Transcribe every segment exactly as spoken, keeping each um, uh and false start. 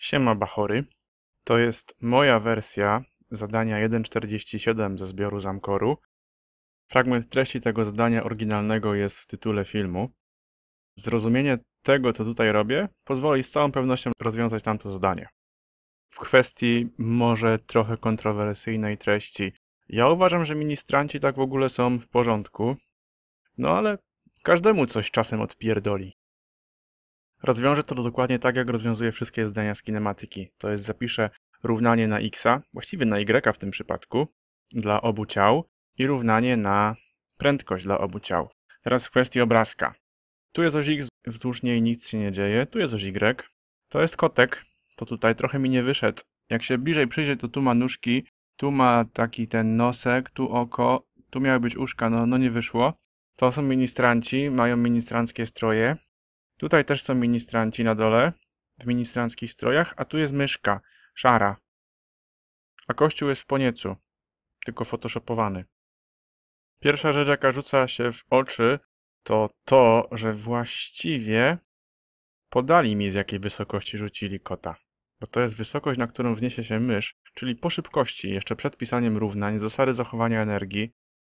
Siema Bachory, to jest moja wersja zadania jeden czterdzieści siedem ze zbioru Zamkoru. Fragment treści tego zadania oryginalnego jest w tytule filmu. Zrozumienie tego, co tutaj robię, pozwoli z całą pewnością rozwiązać tamto zadanie. W kwestii może trochę kontrowersyjnej treści. Ja uważam, że ministranci tak w ogóle są w porządku, no ale każdemu coś czasem odpierdoli. Rozwiążę to dokładnie tak, jak rozwiązuję wszystkie zadania z kinematyki. To jest zapiszę równanie na x, właściwie na y w tym przypadku, dla obu ciał i równanie na prędkość dla obu ciał. Teraz w kwestii obrazka. Tu jest oś x, wzdłuż niej nic się nie dzieje, tu jest oś y, to jest kotek, to tutaj trochę mi nie wyszedł. Jak się bliżej przyjrzeć, to tu ma nóżki, tu ma taki ten nosek, tu oko, tu miały być uszka, no, no nie wyszło. To są ministranci, mają ministranckie stroje. Tutaj też są ministranci na dole, w ministranckich strojach, a tu jest myszka, szara. A kościół jest w poniecu, tylko photoshopowany. Pierwsza rzecz, jaka rzuca się w oczy, to to, że właściwie podali mi, z jakiej wysokości rzucili kota. Bo to jest wysokość, na którą wzniesie się mysz, czyli po szybkości, jeszcze przed pisaniem równań, zasady zachowania energii.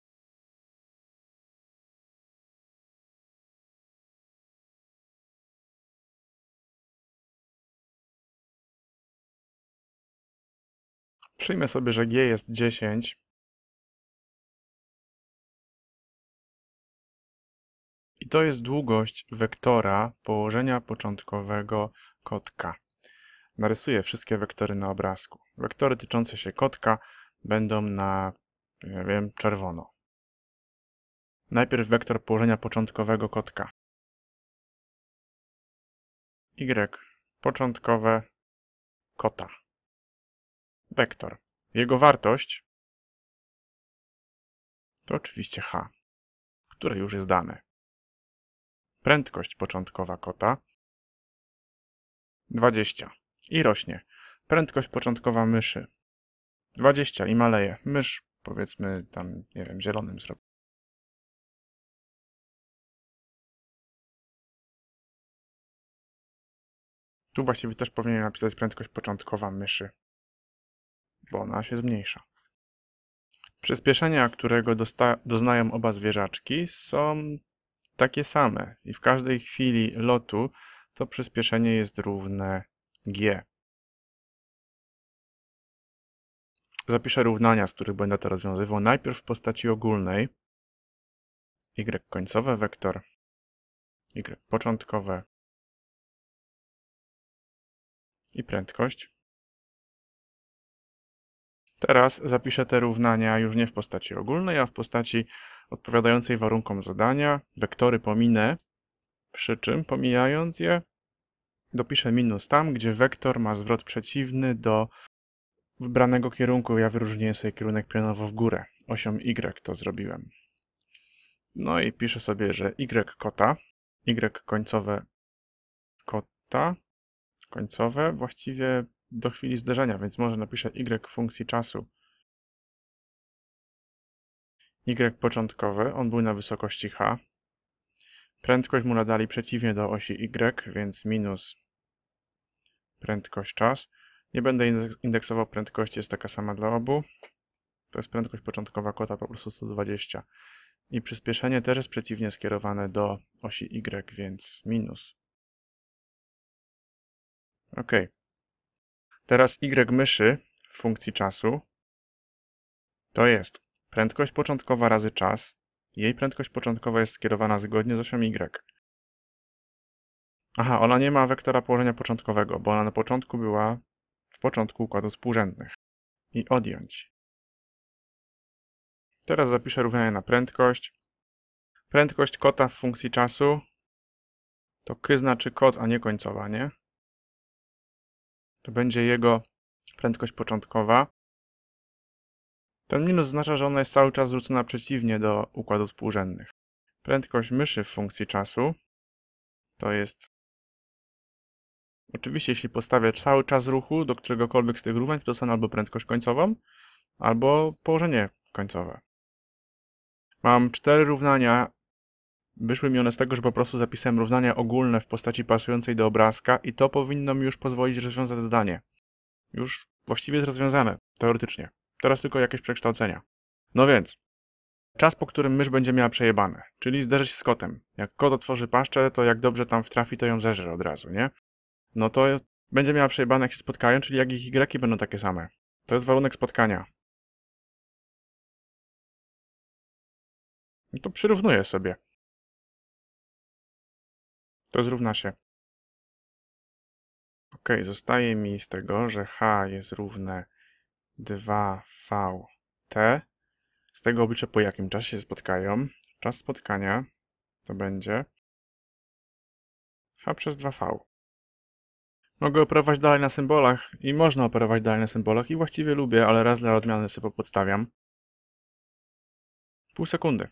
Przyjmę sobie, że g jest dziesięć. I to jest długość wektora położenia początkowego kotka. Narysuję wszystkie wektory na obrazku. Wektory tyczące się kotka będą na, nie wiem, czerwono. Najpierw wektor położenia początkowego kotka. Y. Początkowe kota. Wektor. Jego wartość to oczywiście h, które już jest dane. Prędkość początkowa kota dwadzieścia i rośnie. Prędkość początkowa myszy dwadzieścia i maleje. Mysz, powiedzmy, tam, nie wiem, zielonym zrobię. Tu właściwie też powinienem napisać prędkość początkowa myszy, bo ona się zmniejsza. Przyspieszenia, którego doznają oba zwierzaczki, są takie same i w każdej chwili lotu to przyspieszenie jest równe g. Zapiszę równania, z których będę to rozwiązywał. Najpierw w postaci ogólnej. Y końcowe wektor, y początkowe i prędkość. Teraz zapiszę te równania już nie w postaci ogólnej, a w postaci odpowiadającej warunkom zadania. Wektory pominę, przy czym pomijając je, dopiszę minus tam, gdzie wektor ma zwrot przeciwny do wybranego kierunku. Ja wyróżniłem sobie kierunek pionowo w górę. Osią Y to zrobiłem. No i piszę sobie, że Y kota, Y końcowe kota, końcowe właściwie do chwili zderzenia, więc może napiszę Y funkcji czasu. Y początkowy, on był na wysokości h. Prędkość mu nadali przeciwnie do osi Y, więc minus prędkość czas. Nie będę indeksował prędkości, jest taka sama dla obu. To jest prędkość początkowa kota, po prostu sto dwadzieścia. I przyspieszenie też jest przeciwnie skierowane do osi Y, więc minus. Ok. Teraz Y myszy w funkcji czasu to jest prędkość początkowa razy czas. Jej prędkość początkowa jest skierowana zgodnie z osią Y. Aha, ona nie ma wektora położenia początkowego, bo ona na początku była w początku układu współrzędnych. I odjąć. Teraz zapiszę równanie na prędkość. Prędkość kota w funkcji czasu to k znaczy kot, a nie końcowa, nie? To będzie jego prędkość początkowa. Ten minus oznacza, że ona jest cały czas zwrócona przeciwnie do układu współrzędnych. Prędkość myszy w funkcji czasu to jest... Oczywiście, jeśli postawię cały czas ruchu do któregokolwiek z tych równań, to dostanę albo prędkość końcową, albo położenie końcowe. Mam cztery równania wyszły mi one z tego, że po prostu zapisałem równania ogólne w postaci pasującej do obrazka i to powinno mi już pozwolić rozwiązać zadanie. Już właściwie jest rozwiązane, teoretycznie. Teraz tylko jakieś przekształcenia. No więc, czas, po którym mysz będzie miała przejebane, czyli zderzy się z kotem. Jak kot otworzy paszczę, to jak dobrze tam wtrafi, to ją zeżre od razu, nie? No to będzie miała przejebane, jak się spotkają, czyli jak ich igreki będą takie same. To jest warunek spotkania. No to przyrównuję sobie. To zrówna się. Ok, zostaje mi z tego, że h jest równe dwa v t. Z tego obliczę, po jakim czasie się spotkają. Czas spotkania to będzie h przez dwa v. Mogę operować dalej na symbolach i można operować dalej na symbolach i właściwie lubię, ale raz dla odmiany sobie podstawiam. Pół sekundy.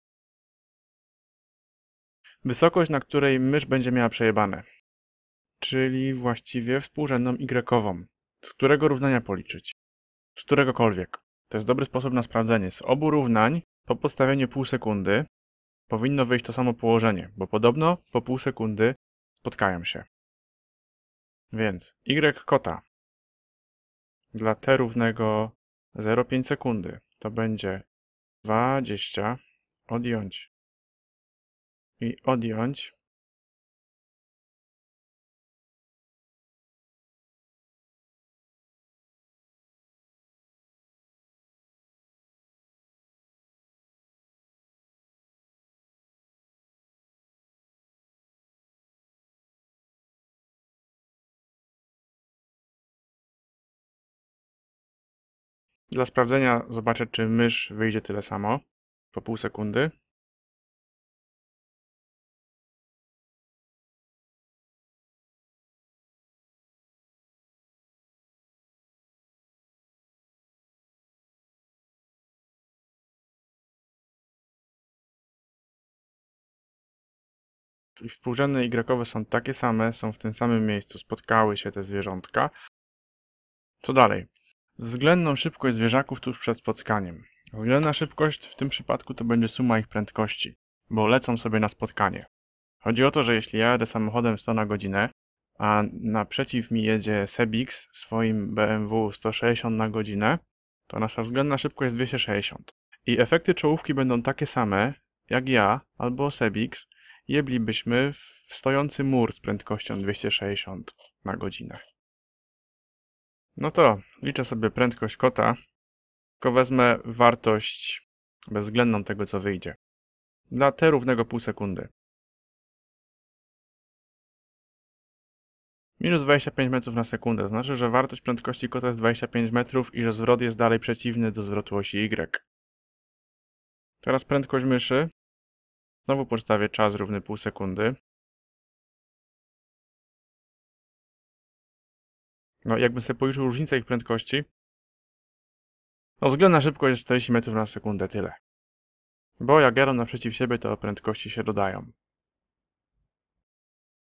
Wysokość, na której mysz będzie miała przejebane, czyli właściwie współrzędną y-ową. Z którego równania policzyć? Z któregokolwiek. To jest dobry sposób na sprawdzenie. Z obu równań po podstawieniu pół sekundy powinno wyjść to samo położenie, bo podobno po pół sekundy spotkają się. Więc y kota dla t równego zero przecinek pięć sekundy to będzie dwadzieścia odjąć i odjąć Dla sprawdzenia zobaczę, czy mysz wyjdzie tyle samo po pół sekundy. Czyli współrzędne y są takie same, są w tym samym miejscu, spotkały się te zwierzątka. Co dalej? Względną szybkość zwierzaków tuż przed spotkaniem. Względna szybkość w tym przypadku to będzie suma ich prędkości, bo lecą sobie na spotkanie. Chodzi o to, że jeśli ja jadę samochodem sto na godzinę, a naprzeciw mi jedzie Sebix swoim B M W sto sześćdziesiąt na godzinę, to nasza względna szybkość jest dwieście sześćdziesiąt. I efekty czołówki będą takie same, jak ja albo Sebix jeblibyśmy w stojący mur z prędkością dwieście sześćdziesiąt na godzinę. No to liczę sobie prędkość kota, tylko wezmę wartość bezwzględną tego, co wyjdzie. Dla t równego pół sekundy. Minus dwadzieścia pięć metrów na sekundę, to znaczy, że wartość prędkości kota jest dwadzieścia pięć metrów i że zwrot jest dalej przeciwny do zwrotu osi Y. Teraz prędkość myszy. Znowu podstawię czas równy pół sekundy. No jakbym sobie policzył różnicę ich prędkości, no względna szybkość jest czterdzieści metrów na sekundę, tyle. Bo jak jadą naprzeciw siebie, to prędkości się dodają.